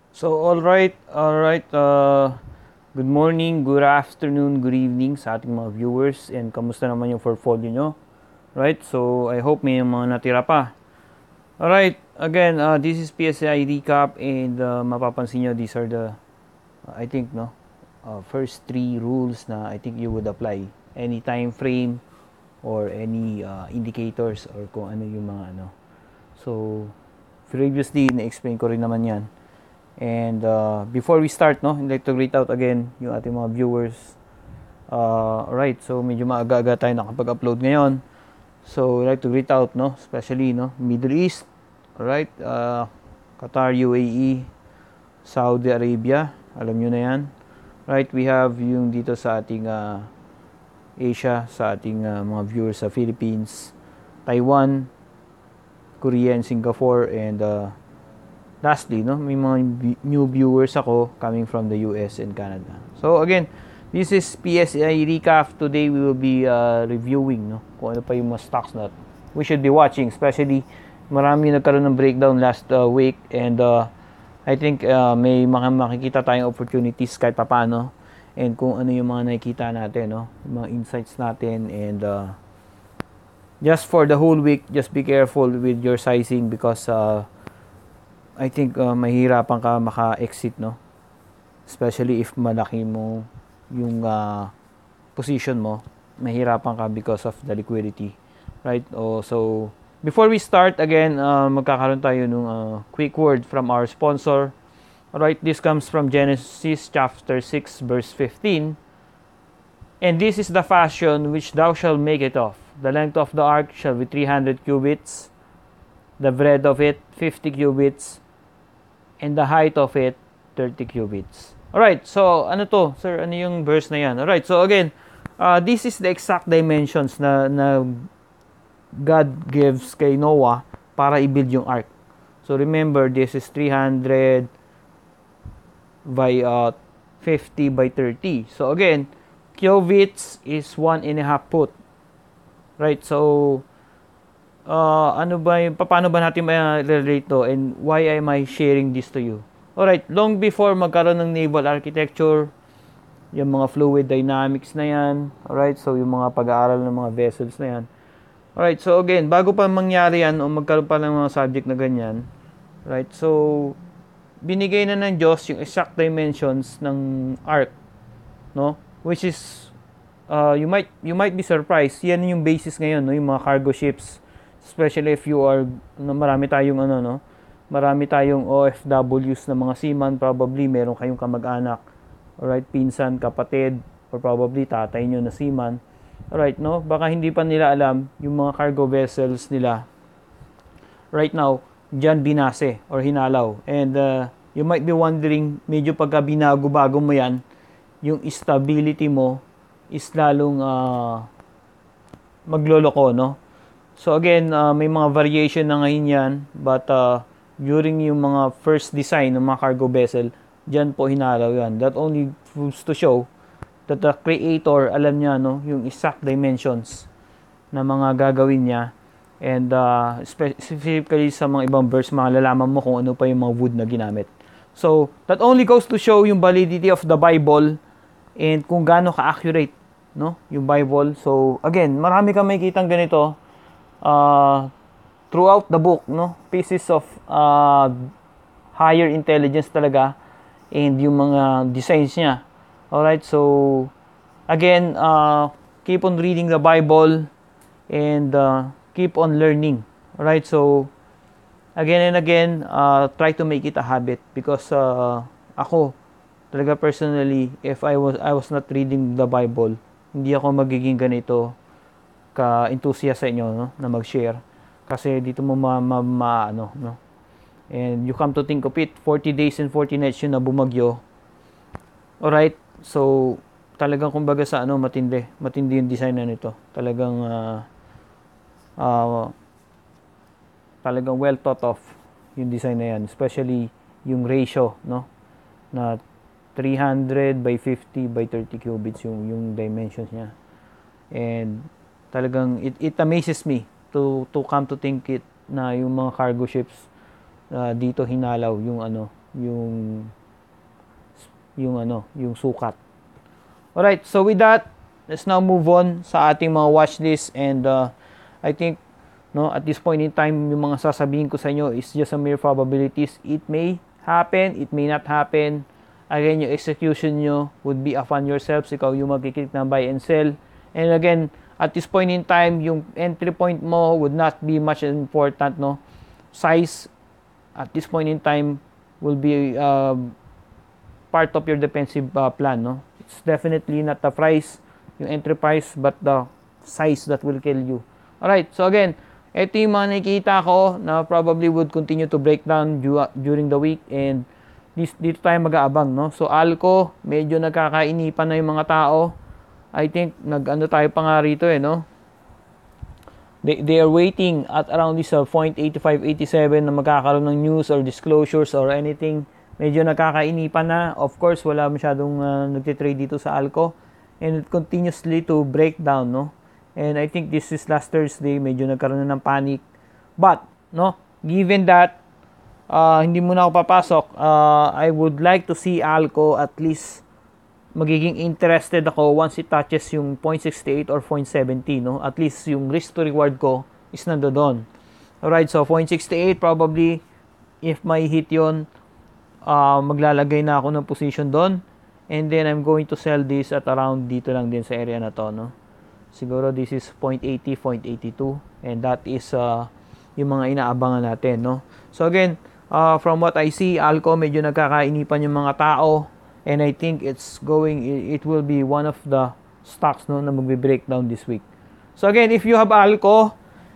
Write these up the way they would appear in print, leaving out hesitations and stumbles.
So, all right. Good morning, good afternoon, good evening sa ating mga viewers and kamusta naman yung portfolio nyo? Right, so I hope may mga natira pa. Alright, again, this is PSI recap and mapapansin nyo, these are the, I think, no, first three rules na I think you would apply. Any time frame or any indicators or kung ano yung mga ano. So, previously, na-explain ko rin naman yan. And before we start, no, I'd like to greet out again yung ating mga viewers. Alright, so medyo maaga-aga tayo nakapag-upload ngayon. So, I'd like to greet out, no, especially, no, Middle East, alright, Qatar, UAE, Saudi Arabia, alam nyo na yan. Right, we have yung dito sa ating Asia, sa ating mga viewers sa Philippines, Taiwan, Korea, and Singapore, and lastly, no, may mga new viewers ako coming from the US and Canada. So again, this is PSI recap. Today we will be reviewing, no, kung ano pa yung mga stocks na we should be watching. Especially, marami nagkaroon ng breakdown last week and I think may makikita tayong opportunities kahit papaano and kung ano yung mga nakikita natin, no, yung mga insights natin and just for the whole week, just be careful with your sizing because I think mahirapan ka maka-exit, no? Especially if malaki mo yung position mo, mahirapan ka because of the liquidity, right? So, before we start, again, magkakaroon tayo ng quick word from our sponsor. Alright, this comes from Genesis chapter 6, verse 15. And this is the fashion which thou shalt make it of. The length of the ark shall be 300 cubits, the breadth of it 50 cubits, and the height of it 30 cubits. Alright, so ano to? Sir, ano yung verse na yan? Alright, so again, this is the exact dimensions na God gives kay Noah para i-build yung ark. So remember, this is 300 by 50 by 30. So again, cubits is 1.5 foot. Right, so ano ba yung, paano ba natin ma-relate to and why am I sharing this to you? Alright, long before magkaroon ng naval architecture, yung mga fluid dynamics na yan, alright, so yung mga pag-aaral ng mga vessels na yan. Alright, so again, bago pa mangyari yan o magkaroon pa ng mga subject na ganyan, right, so binigay na ng Diyos yung exact dimensions ng ark, no? Which is, you might be surprised, yan yung basis ngayon, no? Yung mga cargo ships, especially if you are, marami tayong no, marami tayong OFWs na mga seaman, probably meron kayong kamag-anak, alright, pinsan, kapatid, or probably tatay nyo na seaman, alright, no, baka hindi pa nila alam yung mga cargo vessels nila right now, dyan binase or hinalaw, and you might be wondering, medyo pagka binago-bago mo yan, yung stability mo is lalong magloloko, no? So again, may mga variation na ngayon yan, but during yung mga first design ng mga cargo vessel, dyan po hinalaw yan. That only proves to show that the creator, alam niya, no, yung exact dimensions na mga gagawin niya. And specifically sa mga ibang verse, malalaman mo kung ano pa yung mga wood na ginamit. So, that only goes to show yung validity of the Bible and kung gaano ka-accurate, no, yung Bible. So, again, marami kang makikitang ganito throughout the book, no, pieces of higher intelligence talaga and yung mga designs niya. Alright, so again, keep on reading the Bible and keep on learning. Alright, so again and again, try to make it a habit because ako talaga personally, if I was not reading the Bible, hindi ako magiging ganito ka-enthusiast sa inyo, no, na mag-share. Kasi dito mo ano, no. And you come to think of it, 40 days and 40 nights yun na bumagyo. Alright, so talagang kumbaga sa ano, matindi yung design na nito. Talagang well thought of yung design na yan, especially yung ratio, no, na 300 by 50 by 30 cubits yung dimensions niya. And talagang it amazes me to come to think it na yung mga cargo ships dito hinalaw yung ano, yung sukat. Alright, so with that, let's now move on sa ating mga watch list, and I think at this point in time, yung mga sasabihin ko sa inyo is just a mere probabilities. It may happen, it may not happen. Again, yung execution nyo would be upon yourselves. Ikaw yung magkiklik ng buy and sell. And again, at this point in time, yung entry point mo would not be much important, no? Size, at this point in time, will be part of your defensive plan, no? It's definitely not the price, yung entry price, but the size that will kill you. Alright, so again, ito yung mga nakikita ko na probably would continue to break down during the week, and dito tayo mag-aabang, no? So Alco, medyo nagkakainipan na yung mga tao. I think nag-ano tayo pa nga rito no? They are waiting at around this 0.8587 na magkakaroon ng news or disclosures or anything. Medyo nagkakainipan na. Of course, wala masyadong nagtitrade dito sa Alco, and it continuously to break down, no? And I think this is last Thursday, medyo nagkaroon na ng panic. But, no, given that hindi muna ako papasok, I would like to see Alco at least magiging interested ako once it touches yung 0.68 or 0.70, no? At least yung risk to reward ko is nandoon. Alright, so 0.68 probably, if may hit yon, maglalagay na ako ng position doon, and then I'm going to sell this at around dito lang din sa area na to, no? Siguro this is 0.80, 0.82, and that is yung mga inaabangan natin, no? So again, from what I see, Alco medyo nagkakainipan yung mga tao, and I think it will be one of the stocks, no, na magbe-breakdown this week. So again, if you have Alco,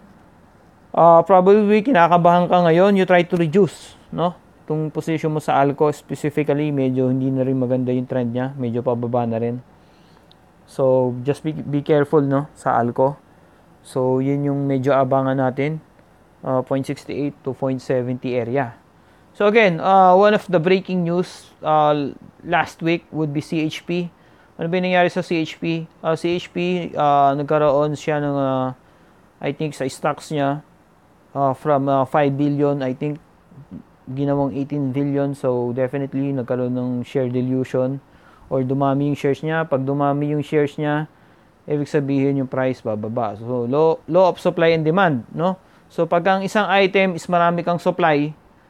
probably kinakabahan ka ngayon, you try to reduce, no? Itong position mo sa Alco specifically, medyo hindi na rin maganda yung trend niya, medyo pababa na rin. So, just be careful, no, sa Alco. So, yun yung medyo abangan natin, 0.68 to 0.70 area. So, again, one of the breaking news last week would be CHP. Ano ba yung nangyari sa CHP? CHP, nagkaroon siya ng, I think, sa stocks niya, from 5 billion, I think, ginawang 18 billion. So, definitely, nagkaroon ng share dilution, or dumami yung shares niya. Pag dumami yung shares niya, ibig sabihin yung price bababa. So, law of supply and demand, no? So, pag ang isang item is marami kang supply,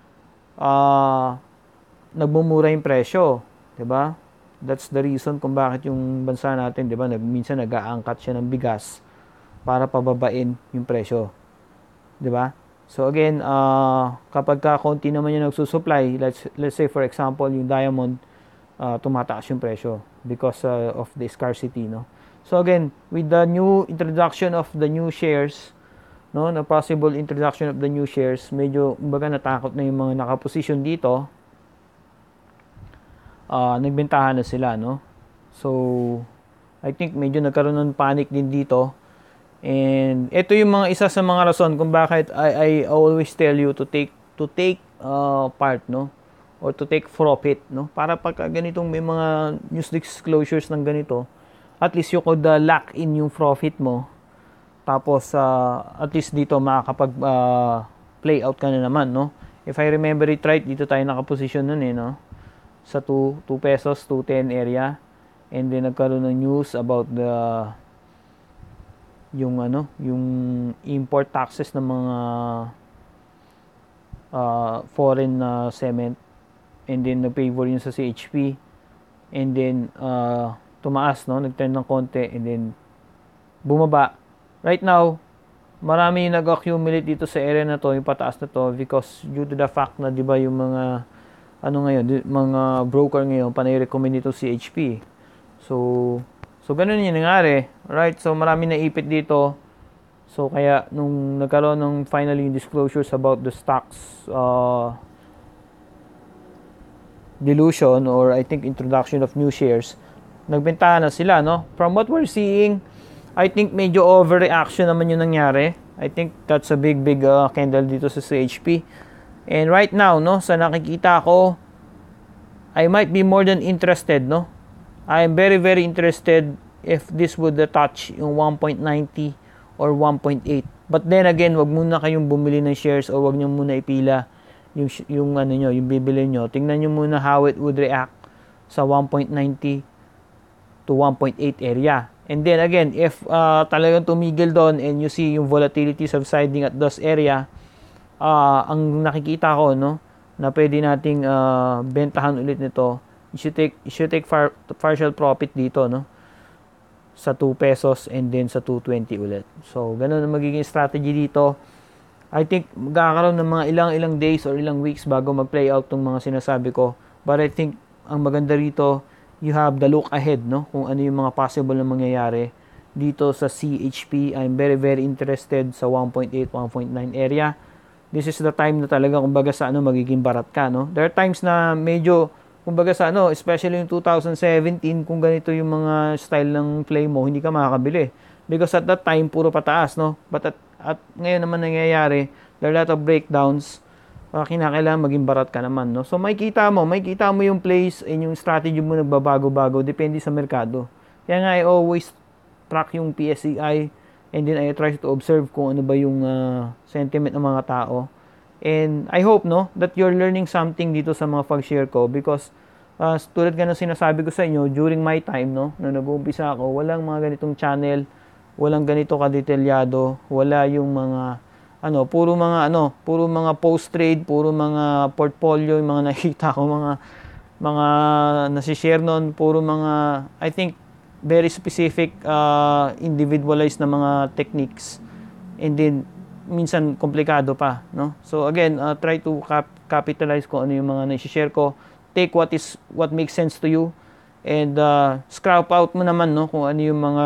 nagmumura yung presyo, 'di ba? That's the reason kung bakit yung bansa natin, 'di ba, minsan nag-aangkat siya ng bigas para pababain yung presyo, 'di ba? So again, kapag kaunti naman yung nagsusupply, let's say for example, yung diamond, tumataas yung presyo because of the scarcity, no? So again, with the new introduction of the new shares, no, na possible introduction of the new shares, medyo kumbaga natakot na yung mga nakaposition dito. Nagbentahan na sila, no? So I think medyo nagkaroon ng panic din dito. And ito yung mga isa sa mga rason kung bakit I always tell you to take part, no, or to take profit, no, para pagka ganitong may mga news disclosures ng ganito, at least you could lock in yung profit mo. Tapos at least dito makakapag play out ka na naman, no? If I remember it right, dito tayo nakaposition nun no? Sa 2 pesos, 2.10 area. And then nagkaroon ng news about yung import taxes ng mga foreign cement, and then nag-favor yun sa CHP, and then tumaas, no, nag-turn ng konti, and then bumaba. Right now, marami yung nag-accumulate dito sa area na to, yung pataas na to, because due to the fact na, di ba, yung mga mga broker ngayon panay-recommend ito CHP. So ganun yung nangyari, right? So marami na ipit dito. So kaya nung nagkaroon ng finally disclosures about the stocks dilution, or I think introduction of new shares, nagbentahan na sila, no? From what we're seeing, I think medyo overreaction naman yung nangyari. I think that's a big candle dito sa CHP. And right now, no, sa nakikita ko, I might be more than interested, no? I am very interested if this would touch yung 1.90 or 1.8. But then again, wag muna kayong bumili ng shares, o wag niyo muna ipila yung ano nyo, yung bibili nyo, tingnan nyo muna how it would react sa 1.90 to 1.8 area. And then again, if talagang tumigil doon and you see yung volatility subsiding at those area, ang nakikita ko, no, na pwede nating bentahan ulit nito, you should take partial profit dito, no, sa 2 pesos and then sa 2.20 ulit. So, ganun ang magiging strategy dito. I think magkakaroon ng mga ilang days or ilang weeks bago mag-play out tong mga sinasabi ko. But I think ang maganda rito, you have the look ahead, no? Kung ano yung mga possible na mangyayari dito sa CHP. I'm very very interested sa 1.8, 1.9 area. This is the time na talaga kumbaga sa ano magiging barat ka, no? There are times na medyo kumbaga sa ano, especially yung 2017, kung ganito yung mga style ng play mo, hindi ka makakabili. Because at that time, puro pataas, no? But at ngayon naman nangyayari, there are a lot of breakdowns, kinakailangan maging barat ka naman, no? So, may kita mo yung place and yung strategy mo nagbabago-bago, depende sa merkado. Kaya nga, I always track yung PSEI and then I try to observe kung ano ba yung sentiment ng mga tao. And I hope, no, that you're learning something dito sa mga pag-share ko because tulad nga ng sinasabi ko sa inyo, during my time, no, na nag-uumpisa ako, walang mga ganitong channel, walang ganito kadetalyado, wala yung mga puro mga post trade, puro mga portfolio, yung mga nakita ko, mga nasi-share noon, puro mga I think very specific individualized na mga techniques. And then minsan komplikado pa, no? So again, try to capitalize kung ano yung mga nasi-share ko. Take what makes sense to you and scrap out mo naman, no, kung ano yung mga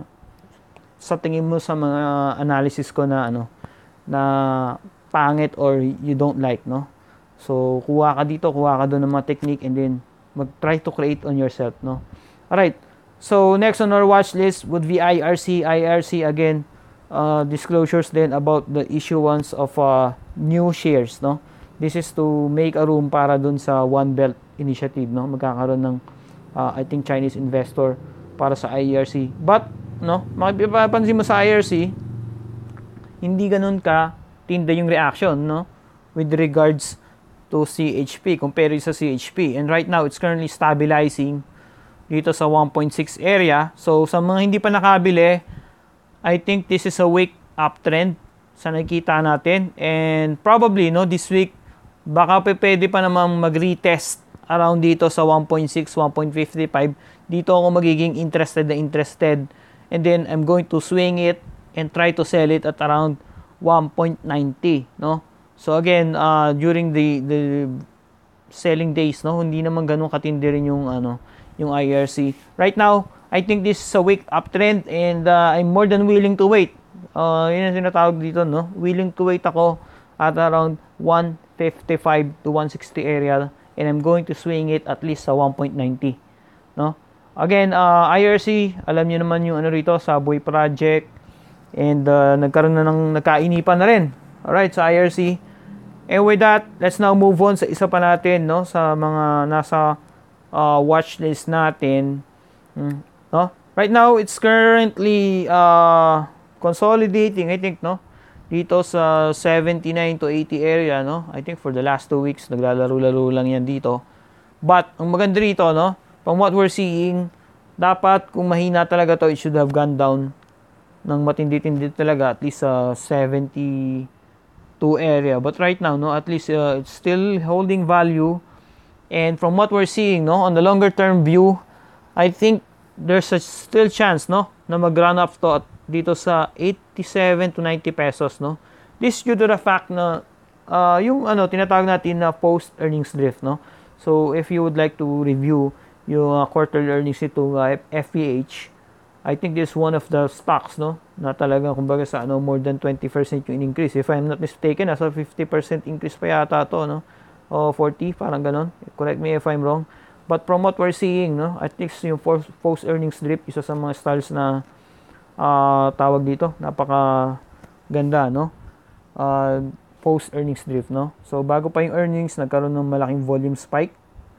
sa tingin mo sa mga analysis ko na na pangit or you don't like, no? So kuha ka dito, kuha ka doon ng mga technique and then mag-try to create on yourself, no? Alright, so next on our watch list would be IRC again, disclosures then about the issuance of new shares, no? This is to make a room para doon sa One Belt Initiative, no? Magkakaroon ng I think Chinese investor para sa IRC. But no, mapapansin mo sa IRC, hindi ganun ka tinda yung reaction, no, with regards to CHP compared sa CHP. And right now, it's currently stabilizing dito sa 1.6 area. So, sa mga hindi pa nakabili, I think this is a weak uptrend sa nakikita natin. And probably, no, this week, baka pwede pa namang mag-retest around dito sa 1.6, 1.55. Dito ako magiging interested. And then, I'm going to swing it and try to sell it at around 1.90, no? So, again, during the selling days, no, hindi naman ganun katindi rin yung, yung IRC. Right now, I think this is a weak uptrend and I'm more than willing to wait. Yun ang sinatawag dito, no? Willing to wait ako at around 155 to 160 area and I'm going to swing it at least sa 1.90, no? Again, IRC, alam niyo naman yung rito, Subway Project, and nagkaroon na ng nagkainipan na rin. Alright, sa IRC. And with that, let's now move on sa isa pa natin, no, sa mga nasa watch list natin. No? Right now, it's currently consolidating, I think, no, dito sa 79 to 80 area, no. I think for the last 2 weeks, naglalaro-laro lang yan dito. But, ang maganda rito, no, from what we're seeing, dapat kung mahina talaga to, it should have gone down ng matindi-tindi talaga, at least sa 72 area. But right now, no, at least it's still holding value. And from what we're seeing, no, on the longer term view, I think there's a still chance, no, na mag-run up to at dito sa 87 to 90 pesos, no. This due to the fact na yung tinatawag natin na post earnings drift, no. So if you would like to review yung quarterly earnings nito FPH, I think this is one of the stocks, no, na talaga kumbaga sa more than 20% yung increase. If I'm not mistaken, nasa 50% increase pa yata to, no, o 40, parang ganon. Correct me if I'm wrong. But from what we're seeing, no, I think yung post earnings drip, isa sa mga styles na tawag dito, napaka ganda, no, post earnings drift, no. So bago pa yung earnings, nagkaroon ng malaking volume spike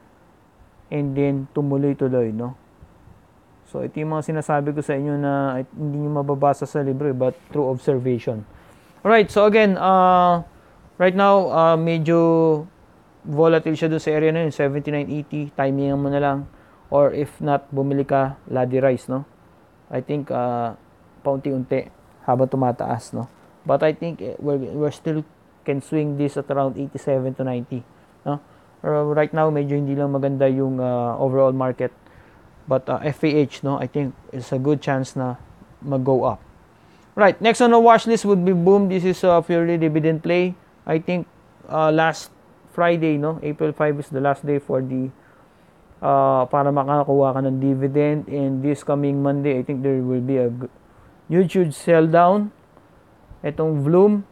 and then tumuloy-tuloy, no. So ito yung mga sinasabi ko sa inyo na hindi nyo mababasa sa libro but through observation. Alright, so again, Right now, medyo volatile siya dun sa area na yun, 79.80, timingan mo na lang. Or if not, bumili ka, Ladi Rice, no? I think, paunti-unti habang tumataas, no? But I think we're still can swing this at around 87 to 90, no? Right now, medyo hindi lang maganda yung overall market. But FAH, no? I think it's a good chance na mag-go up. Right, next on the watch list would be Boom. This is a purely dividend play. I think last Friday, no, April 5 is the last day for the para makakuha ka ng dividend, and this coming Monday I think there will be a huge sell down etong Bloom,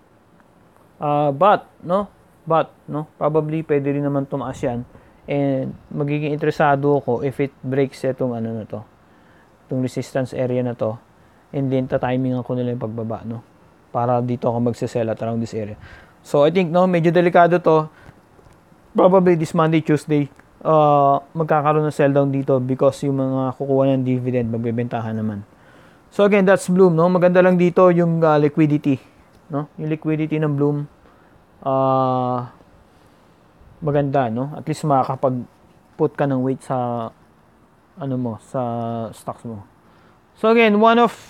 but probably pwede rin naman tumaas yan, and magiging interesado ako if it breaks etong ano na to, itong resistance area na to, and then ta-timing ako nila yung pagbaba, no, para dito ako magse-sell at around this area. So I think, no, medyo delikado to. Probably this Monday, Tuesday, magkakaroon ng sell down dito because yung mga kukuha ng dividend magbebentahan naman. So again, that's Bloom, no. Maganda lang dito yung liquidity, no. Yung liquidity ng Bloom maganda, no. At least makakapag-put ka ng weight sa ano mo, sa stocks mo. So again, one of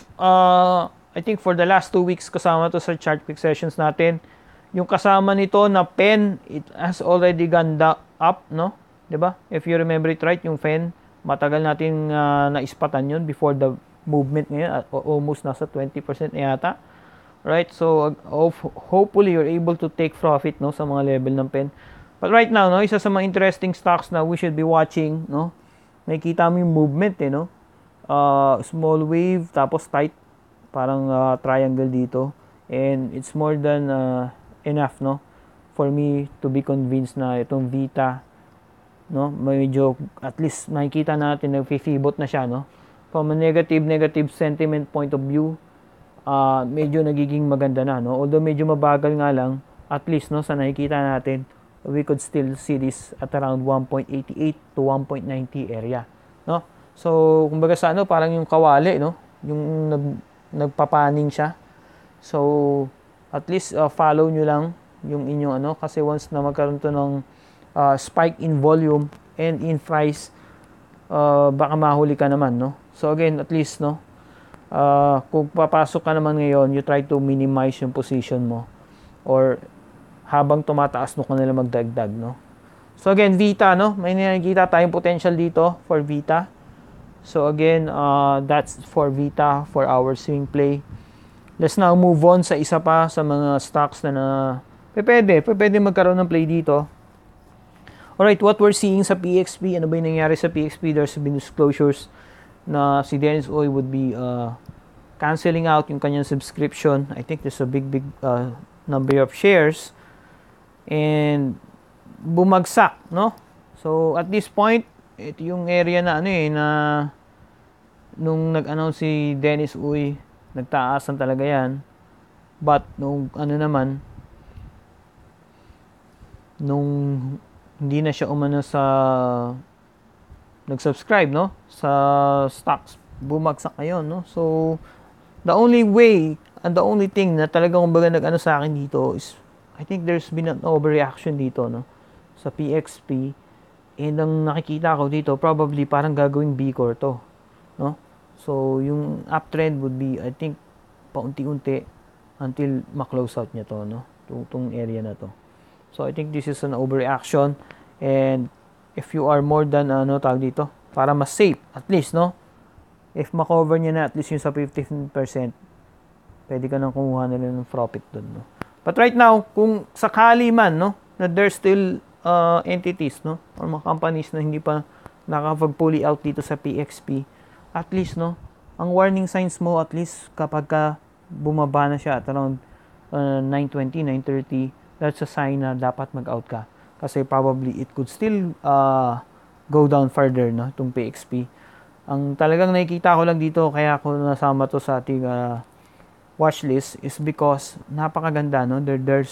I think for the last 2 weeks kasama to sa chart quick sessions natin. Yung kasama nito na pen, it has already gone up, no? 'Di ba? If you remember it right, yung pen, matagal natin naispatan yun before the movement ngayon, almost nasa 20% na yata. Right? So hopefully you're able to take profit, no, sa mga level ng pen. But right now, no, isa sa mga interesting stocks na we should be watching, no? Nakikita mo yung movement, no? Small wave tapos tight, parang triangle dito, and it's more than enough, no, for me to be convinced na itong Vita, no, medyo at least makikita natin nagfi-pivot na siya, no, from a negative sentiment point of view. Medyo nagiging maganda na, no, although medyo mabagal nga lang, at least, no, sa nakikita natin we could still see this at around 1.88 to 1.90 area, no. So kumbaga sa ano, parang yung kawali, no, yung nagpapaning siya. So at least follow nyo lang yung inyong ano, kasi once na magkaroon to ng spike in volume and in price, baka mahuli ka naman, no. So again, at least, no, kung papasok ka naman ngayon, you try to minimize yung position mo, or habang tumataas no ka nila magdagdag, no. So again, Vita, no, may nakikita tayong potential dito for Vita. So again, that's for Vita for our swing play. Let's now move on sa isa pa sa mga stocks na pwede magkaroon ng play dito. Alright, what we're seeing sa PXP, ano ba yung nangyari sa PXP? There's been disclosures na si Dennis Uy would be canceling out yung kanyang subscription. I think there's a big number of shares, and bumagsak, no? So at this point, ito yung area na na nung nag-announce si Dennis Uy, nagtaasan talaga yan. But nung nung hindi na siya umano sa nag-subscribe, no, sa stocks, bumagsak ngayon, no. So the only way and the only thing na talagang kumbaga nag-ano sa akin dito is I think there's been an overreaction dito, no, sa PXP. And ang nakikita ko dito, probably parang gagawing B-core to, no. So yung uptrend would be, I think, paunti-unti until ma-close out niya to, no, itong area na to. So I think this is an overreaction, and if you are more than tawag dito, para mas safe at least, no, if ma-cover niya na at least yung sa 15%, pwede ka nang kumuha na ng profit doon, no. But right now, kung sakali man, no, na there's still entities, no, or mga companies na hindi pa nakapag-fully out dito sa PXP, at least, no, ang warning signs mo, at least kapag ka bumaba na siya at around 9:20, 9:30, that's a sign na dapat mag-out ka. Kasi probably it could still go down further, no, itong PXP. Ang talagang nakikita ko lang dito, kaya ako nasama to sa ating watch list, is because napakaganda, no. There's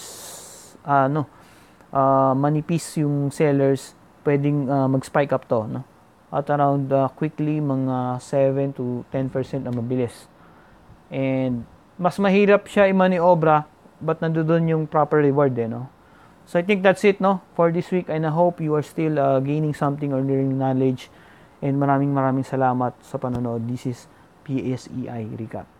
manipis yung sellers, pwedeng mag-spike up to, no, at around quickly mga 7 to 10% na mabilis. And mas mahirap siya i-maniobra but nandoon yung proper reward eh, no? So I think that's it, no, for this week, and I hope you are still gaining something or learning knowledge. And maraming salamat sa panonood. This is PSEI Recap.